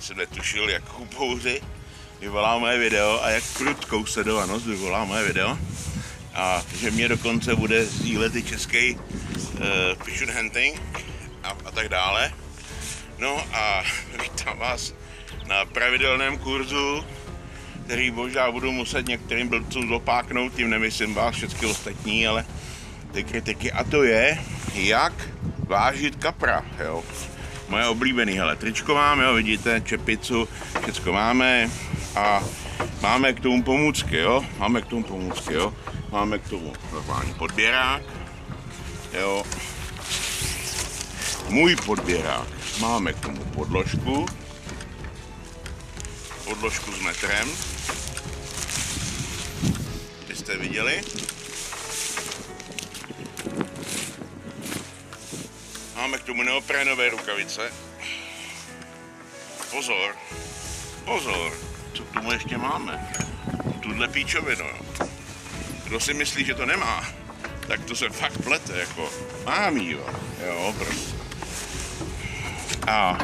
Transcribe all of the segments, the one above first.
jsem netušil, jakou bouři vyvolá moje video a jak prudkou sledovanost vyvolá moje video. A že mě dokonce bude sdílet i český fish and hunting a tak dále. No a vítám vás na pravidelném kurzu, který možná budu muset některým blbcům zopáknout, tím nemyslím vás všechny ostatní, ale ty kritiky. A to je, jak vážit kapra, jo. Moje oblíbený, hele, tričko mám, jo, vidíte, čepicu, všecko máme a máme k tomu pomůcky, jo. Máme k tomu normální podběrák, jo. Můj podběrák. Máme k tomu podložku s metrem, byste viděli. Máme k tomu neoprénové rukavice. Pozor, co k tomu ještě máme? Tuhle píčovinu. Kdo si myslí, že to nemá, tak to se fakt plete, jako mám jí, jo, prostě. A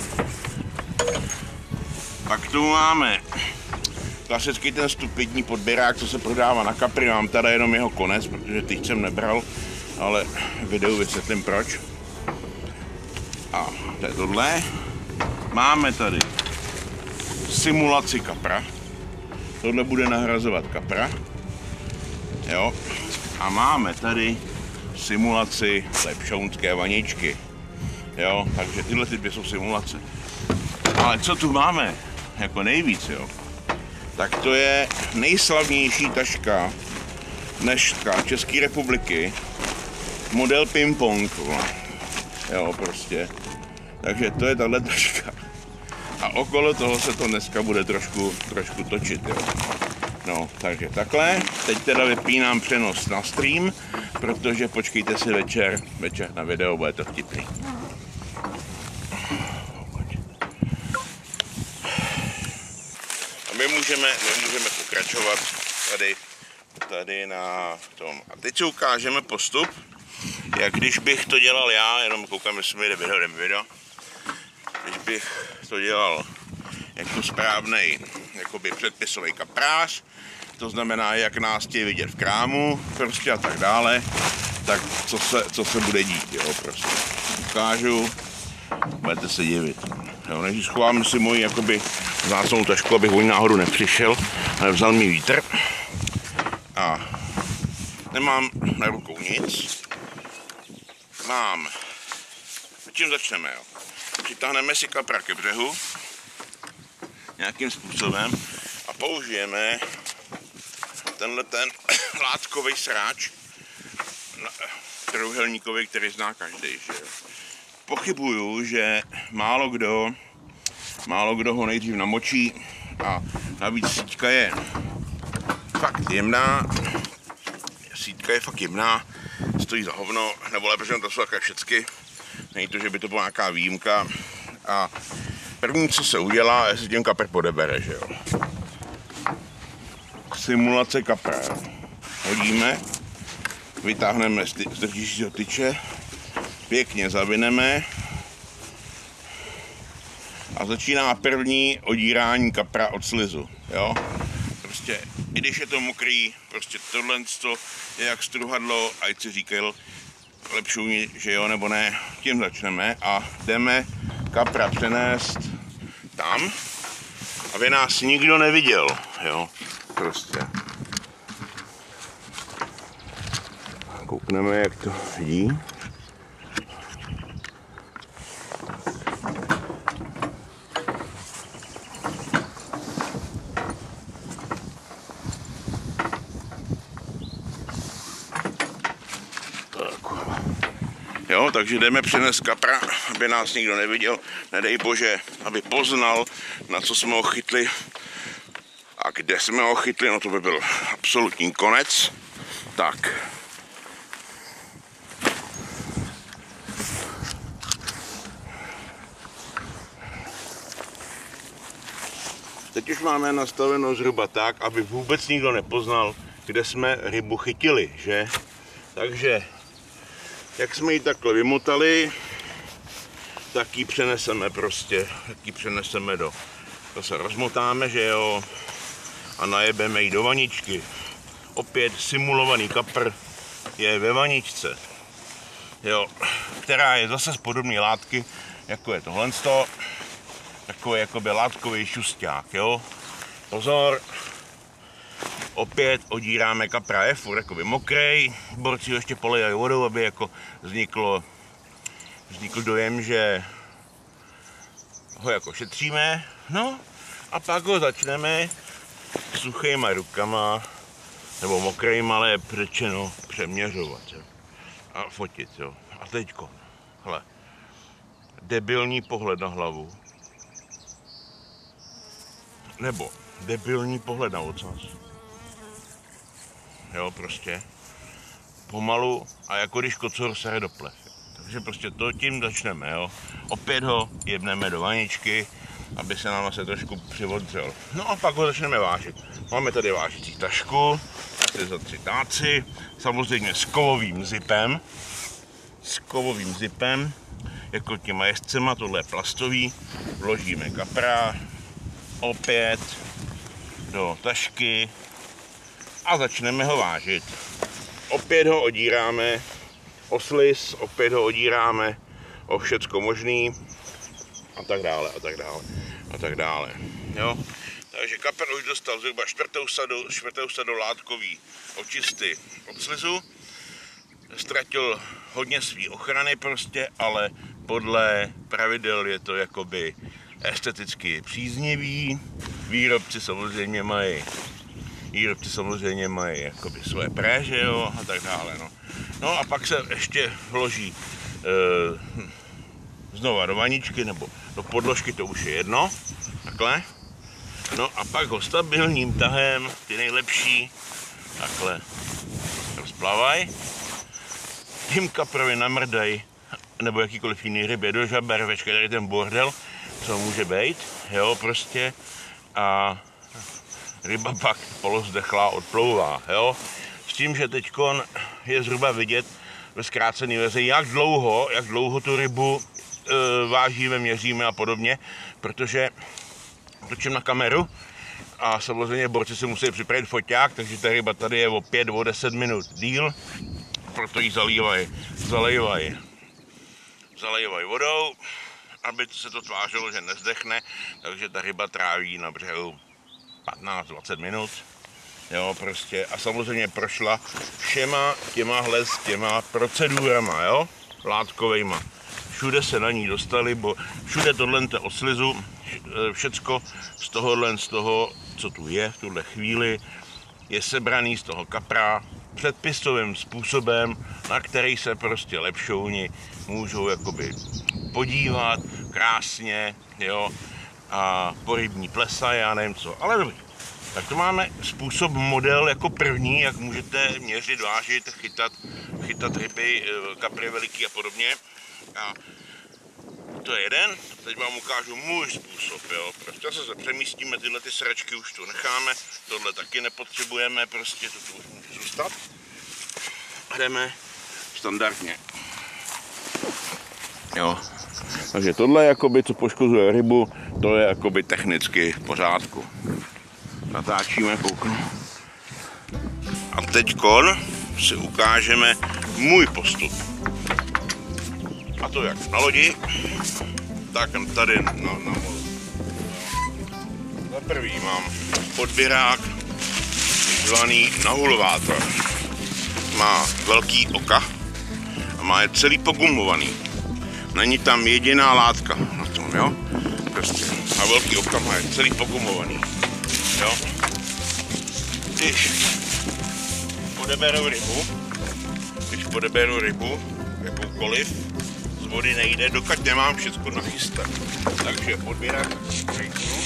pak k tomu máme klasický ten stupidní podběrák, co se prodává na kapry. Mám tady jenom jeho konec, protože teď jsem nebral, ale v videu vysvětlím proč. A to je tohle. Máme tady simulaci kapra. Tohle bude nahrazovat kapra. Jo. A máme tady simulaci lepšounské vaničky. Jo, takže tyhle dvě jsou simulace. Ale co tu máme jako nejvíc, jo, tak to je nejslavnější taška dneška České republiky, model ping-pong, jo, prostě. Takže to je tahle taška. A okolo toho se to dneska bude trošku točit, jo. No, takže takhle. Teď teda vypínám přenos na stream, protože počkejte si večer na video, bude to vtipný. My můžeme pokračovat tady na tom. A teď si ukážeme postup, jak když bych to dělal já, jenom koukám, jestli mi jde video. Když bych to dělal jako správnej, jakoby předpisový kaprář, to znamená, jak nás chtějí vidět v krámu, prostě a tak dále, tak co se bude dít, jo, prostě. Ukážu, budete se divit. Jo, než schovám si moji jakoby vzácnou tašku, abych o ní náhodou nepřišel, ale vzal mi vítr. A nemám na rukou nic. Mám. Čím začneme, jo? Přitáhneme si kapra ke břehu nějakým způsobem a použijeme tenhle ten látkový sráč trojúhelníkový, který zná každý, že jo. Pochybuju, že málo kdo ho nejdřív namočí a navíc síťka je fakt jemná. Stojí za hovno, nebo lépe, že to jsou také všecky. Není to, že by to byla nějaká výjimka. A první, co se udělá, je se tím kapr podebere, že jo. Simulace kapra. Hodíme, vytáhneme z držícího tyče, pěkně zavineme a začíná první odírání kapra od slizu, jo. Prostě, i když je to mokrý, prostě tohle je jak struhadlo, ať si říkal lepší, že jo nebo ne, tím začneme a jdeme kapra přenést tam, aby nás nikdo neviděl, jo, prostě. Koukneme, jak to vidí. Jo, takže jdeme přinést kapra, aby nás nikdo neviděl, nedej bože, aby poznal, na co jsme ho chytli a kde jsme ho chytli, no to by byl absolutní konec. Tak. Teď už máme nastaveno zhruba tak, aby vůbec nikdo nepoznal, kde jsme rybu chytili, že? Takže jak jsme ji takhle vymotali, tak ji přeneseme prostě, do, to se rozmotáme, že jo, a najebeme ji do vaničky. Opět simulovaný kapr je ve vaničce, jo, která je zase z podobné látky, jako je tohle, takový jakoby látkový šusťák, jo. Pozor, opět odíráme kapra, je furt jakoby mokrej, borci ho ještě polejají vodou, aby jako vznikl dojem, že ho jako šetříme, no a pak ho začneme suchýma rukama, nebo mokrejma, ale řečeno, přeměřovat, jo. A fotit, jo. A teďko, hele, debilní pohled na hlavu, nebo debilní pohled na ocas, jo, prostě, pomalu a jako když kocor sere do plev. Takže prostě to tím začneme, jo. Opět ho jebneme do vaničky, aby se nám se trošku přivodřel. No a pak ho začneme vážit. Máme tady vážící tašku, za 3 táci, samozřejmě s kovovým zipem, jako těma jezdcema, tohle je plastový, vložíme kapra, opět do tašky a začneme ho vážit. Opět ho odíráme o sliz, opět ho odíráme o všecko možný a tak dále, a tak dále, a tak dále. Jo? Takže kapr už dostal zhruba čtvrtou sadu látkový očisty od slizu. Ztratil hodně svý ochrany prostě, ale podle pravidel je to jakoby esteticky příznivý. Výrobci samozřejmě mají jakoby svoje préže, jo, a tak dále. No a pak se ještě vloží znova do vaničky nebo do podložky, to už je jedno, takhle. No a pak ho stabilním tahem, ty nejlepší, takhle rozplavaj. Tím kaprovi namrdaj, nebo jakýkoliv jiný rybě do žaber, veškerý ten bordel, co může být, jo, prostě. A ryba pak polozdechlá odplouvá, jo. S tím, že teďkon je zhruba vidět ve zkrácené verzi, jak dlouho tu rybu vážíme, měříme a podobně, protože točím na kameru a samozřejmě borci si musí připravit foťák, takže ta ryba tady je o 5-10 minut díl, proto ji zalévají vodou, aby se to tvářilo, že nezdechne, takže ta ryba tráví na břehu 15-20 minut, jo, prostě, a samozřejmě prošla všema těma procedurama, jo, látkovejma. Všude se na ní dostali, bo všude tohle od slizu, všecko z toho, co tu je v tuhle chvíli, je sebraný z toho kapra předpisovým způsobem, na který se prostě lepšouni můžou jakoby podívat krásně, jo, a po rybní plesa, já nevím co, ale dobrý. Tak to máme způsob, model jako první, jak můžete měřit, vážit, chytat ryby, kapry veliký a podobně. A to je jeden, teď vám ukážu můj způsob, jo. Prostě se přemístíme, tyhle ty sračky už tu necháme, tohle taky nepotřebujeme, prostě to tu už může zůstat. Jdeme standardně. Jo. Takže tohle, jakoby, co poškozuje rybu, to je jakoby technicky v pořádku. Natáčíme, kouknu. A teďkon si ukážeme můj postup. A to jak na lodi, tak tady na moru. Za prvý mám podběrák zvaný nahulovátor. Má velký oka a má je celý pogumovaný. Není tam jediná látka na tom, jo? Prostě. A velký oka má je celý pogumovaný. Jo? Když podeberu rybu, jakoukoliv, z vody nejde, dokud nemám všechno nachystat. Takže podběrák přijknu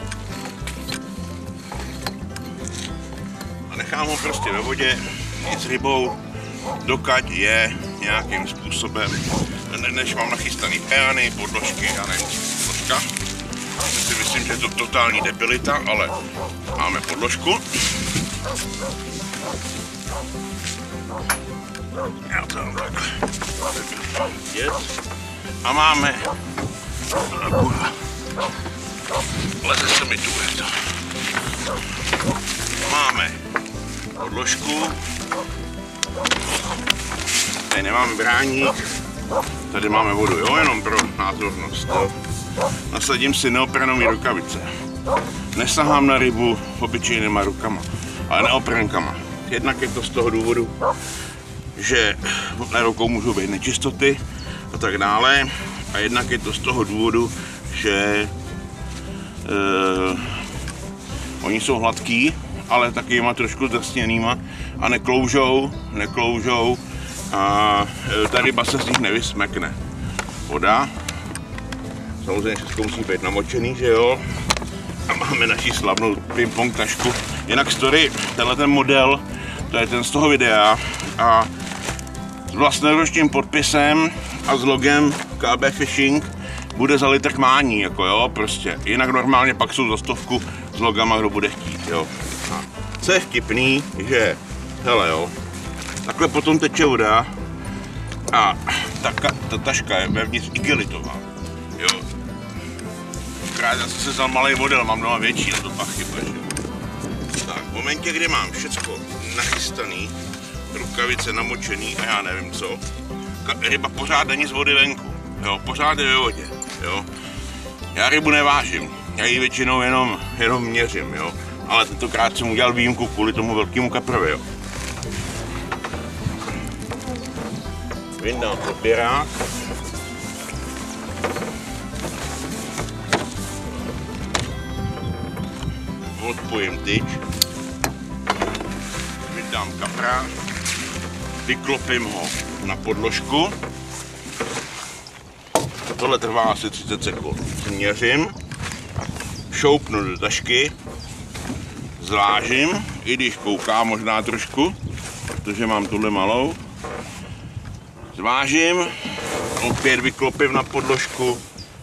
a nechám ho prostě ve vodě i s rybou, dokud je nějakým způsobem, než mám nachystaný peany, podložky, já nevím, podložka. Já si myslím, že je to totální debilita, ale máme podložku. Já to mám takhle. A máme... Leze se mi tu, je to. Máme podložku. Tady nemáme bráník. Tady máme vodu, jo, jenom pro názornost. Jo. Nasadím si neoprenové rukavice. Nesahám na rybu obyčejnýma rukama, ale neoprenkama. Jednak je to z toho důvodu, že na rukou můžou být nečistoty a tak dále. A jednak je to z toho důvodu, že oni jsou hladký, ale takovýma trošku zdrsněnýma a nekloužou a ta ryba se z nich nevysmekne. Voda, samozřejmě všechno musí být namočený, že jo? A máme naši slavnou ping-pong tašku. Jinak story, tenhle ten model, to je ten z toho videa a s vlastnoručním podpisem a s logem KB Fishing bude za litr k mání, jako jo, prostě. Jinak normálně pak jsou za 100 s logama, kdo bude chtít, jo. A co je vtipný, že, hele jo, takhle potom teče voda a ta taška je vevnitř igelitová, jo. Právě zase se vzal malý model, mám doma větší, na to pak chyba, že? Tak, v momentě, kdy mám všecko nachystaný, rukavice namočený a já nevím co, ryba pořád není z vody venku, jo, pořád je ve vodě, jo. Já rybu nevážím, já ji většinou jenom měřím, jo. Ale tentokrát jsem udělal výjimku kvůli tomu velkému kaprovi, jo. Vyndám podběrák. Odpojím tyč. Vydám kapra. Vyklopím ho na podložku. Tohle trvá asi 30 sekund. Měřím. Šoupnu do tašky. Zvážím, i když kouká možná trošku, protože mám tuhle malou. Zvážím, opět vyklopím na podložku.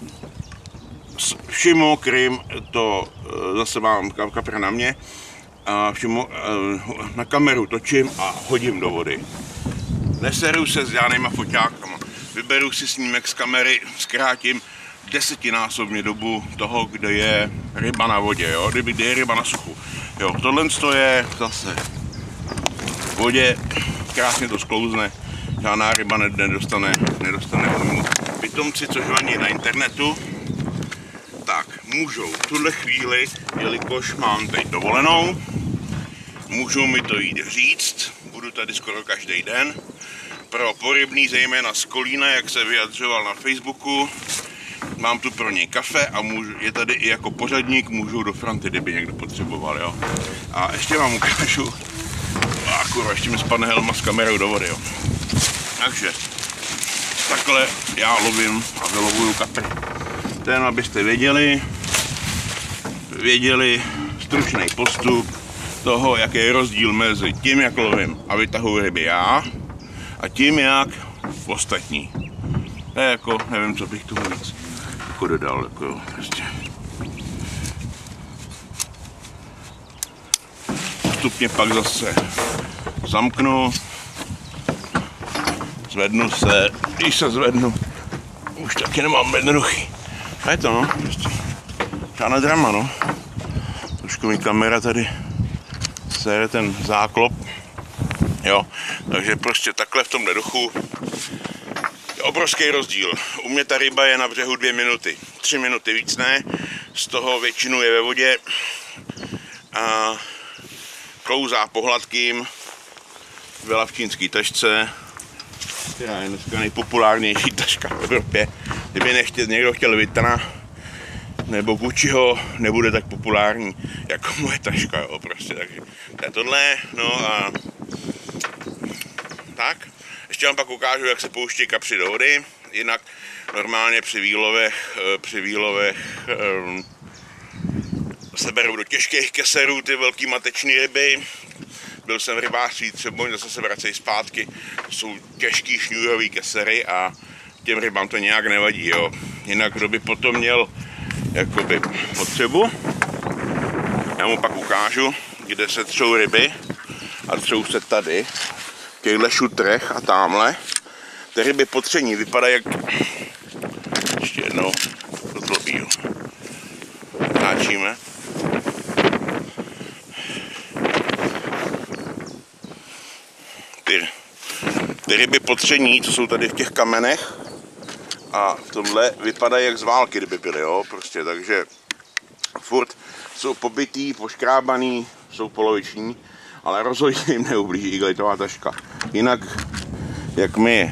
Vším mokrým to zase mám kapra na mě. A na kameru točím a hodím do vody. Neseru se s žádnýma foťákama. Vyberu si snímek z kamery, zkrátím 10násobně dobu toho, kde je ryba na vodě, jo? Kde je ryba na suchu. Jo, tohle je zase v vodě, krásně to sklouzne, žádná ryba nedostane vlnu. Pitomci, což vaní na internetu, tak můžou v tuhle chvíli, jelikož mám teď dovolenou, můžou mi to jít říct, budu tady skoro každý den, pro porybný, zejména z Kolína, jak se vyjadřoval na Facebooku. Mám tu pro něj kafe a je tady i jako pořadník, můžu do fronty, kdyby někdo potřeboval, jo. A ještě vám ukážu, kurva, ještě mi spadne helma s kamerou do vody, jo. Takže, takhle já lovím a vylovuju kapry. To jen abyste věděli stručný postup toho, jaký je rozdíl mezi tím, jak lovím a vytahuji ryby já a tím, jak ostatní. To je jako, nevím, co bych tomu víc jako dodal, jako jo, prostě. Postupně pak zase zamknu, zvednu se, když se zvednu, už taky nemám jednoduchý. A je to, no, prostě žádná drama, no. Trošku mi kamera tady sere ten záklop, jo, takže prostě takhle v tomhle duchu. Obrovský rozdíl. U mě ta ryba je na břehu 2 minuty, 3 minuty víc ne, z toho většinu je ve vodě a klouzá po hladkým, byla v čínské tašce, která je dneska nejpopulárnější taška v Evropě. Kdyby někdo chtěl Vitana nebo Gucciho, nebude tak populární jako moje taška, jo, prostě, takže to je tohle, no a tak. Ještě vám pak ukážu, jak se pouští kapři do vody, jinak normálně při výlovech se berou do těžkých keserů ty velký mateční ryby. Byl jsem v rybářství Třeboň, zase se vracejí zpátky, to jsou těžký šňůrový kesery a těm rybám to nějak nevadí, jo. Jinak kdo by potom měl jakoby potřebu, já mu pak ukážu, kde se třou ryby a třou se tady. V těchto šutrech a tamhle. Ty ryby potření vypadají jak jednou zlobí. Natáčíme. Ty ryby potření, co jsou tady v těch kamenech a v tomhle vypadají jak z války, kdyby byly, jo, prostě, takže furt jsou pobytý, poškrábaný, jsou poloviční, ale rozhodně jim neublíží igelitová taška. Jinak, jak mi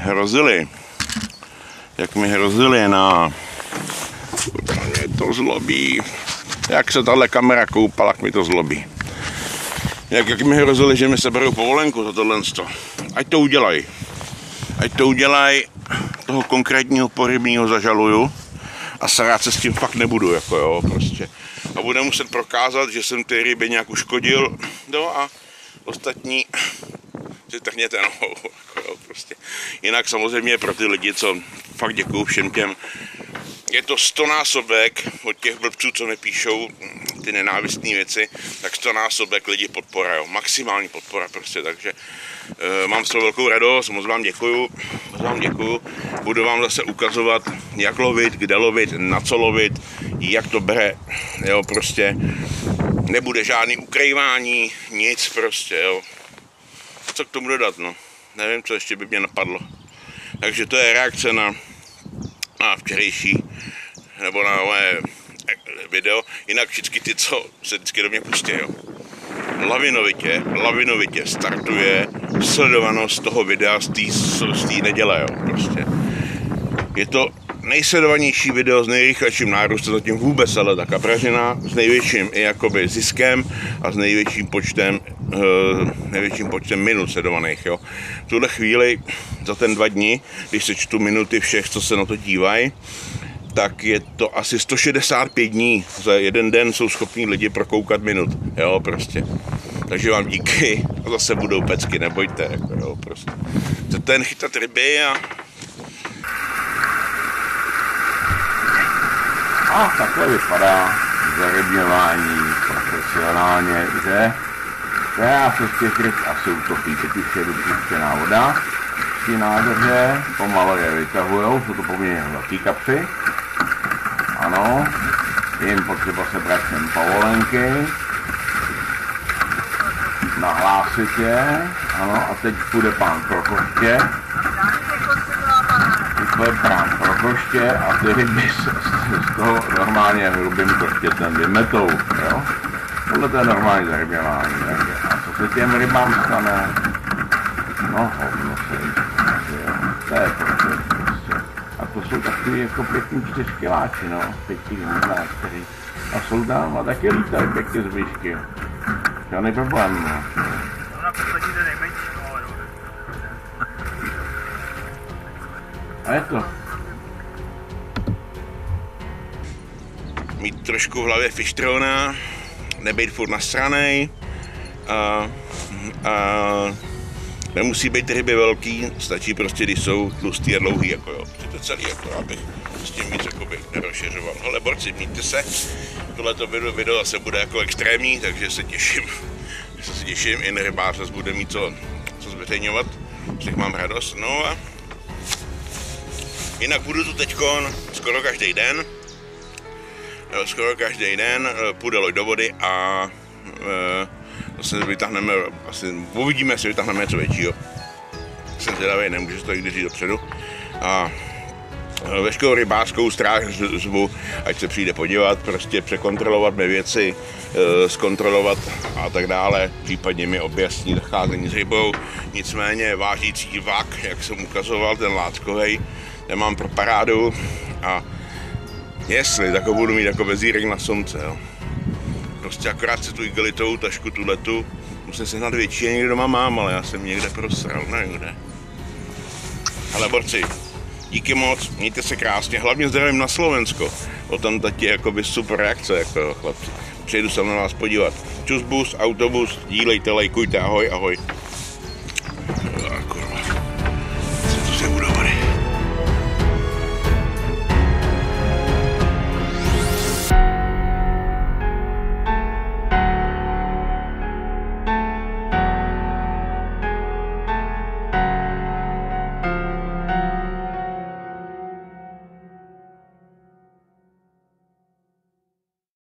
hrozili na... Mě to zlobí. Jak se tahle kamera koupala, jak mi to zlobí. Jak mi hrozili, že mi seberou povolenku za tohle. Ať to udělají, toho konkrétního porybního zažaluju a srát se s tím fakt nebudu, jako jo, prostě. A budu muset prokázat, že jsem ty ryby nějak uškodil, no a ostatní si trhněte nohou, jako jo, prostě. Jinak samozřejmě pro ty lidi, co fakt děkuju všem těm, je to 100násobek od těch blbců, co mi píšou ty nenávistné věci, tak 100násobek lidi podpora, jo, maximální podpora prostě, takže mám z toho velkou radost, moc vám děkuju, budu vám zase ukazovat, jak lovit, kde lovit, na co lovit, jak to bere, jo, prostě nebude žádný ukrývání, nic prostě, jo. Co k tomu dodat, no, nevím, co ještě by mě napadlo. Takže to je reakce na včerejší, nebo na moje video, jinak všichni ty, co se vždycky do mě pustí, jo. Lavinovitě startuje sledovanost toho videa z té neděle, jo, prostě. Je to nejsledovanější video s nejrychlejším nárůstem zatím vůbec Taka Pražina, s největším i jakoby ziskem a s největším počtem minut sledovaných, jo. V tuhle chvíli za ten 2 dny, když se čtu minuty všech, co se na to dívají, tak je to asi 165 dní. Za jeden den jsou schopní lidi prokoukat minut, jo, prostě. Takže vám díky a zase budou pecky, nebojte, jako, jo, prostě. Chcete jen chytat ryby a... A takhle vypadá zarybňování profesionálně, že? Já se z těch ryb asi utopí, teď už je vyčištěná voda. Ty nádrže pomalu je vytahujou, jsou to poměrně velký kapři. Ano, jim potřeba se brát sem povolenky. Nahlásit je, ano, a teď půjde pán pro koště. Půjde pán pro koště a ty ryby z toho normálně hrubým koštětem vymetou, jo. Tohle to je normální zarybňování, takže. A co se těm rybám stane? No, hovno se jim, jo. To je prostě. A to jsou takový jako pěkný 4kiláči, no, 5 možná 4. A jsou tam a taky lítají pěkně z výšky. Žádný problém, no. Na poslední den nejmenší, ale dobře. A je to. Mít trošku v hlavě fištrona, nebejt furt nasranej a nemusí být ryby velký, stačí prostě, když jsou tlustý a dlouhý, jako jo. To je celý, jako abych s tím víc jakoby nerozšiřoval. Hele, borci, mějte se. Tohleto video zase bude jako extrémní, takže se těším. I rybář zase bude mít co zveřejňovat. Z těch mám radost. No a jinak budu tu teďkon skoro každý den. Půjde loď do vody a zase vytáhneme, uvidíme, jestli vytáhneme něco většího. Jsem zvědavý, nemůžu se to někdy říct dopředu. A veškerou rybářskou stráž zvu, ať se přijde podívat, prostě překontrolovat mé věci, zkontrolovat a tak dále, případně mi objasnit zacházení s rybou. Nicméně vážící vak, jak jsem ukazoval, ten láckovej, ten mám pro parádu a jestli, tak ho budu mít jako vezírek na slunce, jo. Prostě akorát si tu igelitovou tašku, tuhletu, musím sehnat větší, já někde doma mám, ale já jsem někde prosral, nevím kde. Ale borci, díky moc, mějte se krásně, hlavně zdravím na Slovensko. O tam tati je jakoby super reakce, jako chlapci. Přejdu se na vás podívat. Čus bus, autobus, dílejte, lajkujte, ahoj, ahoj.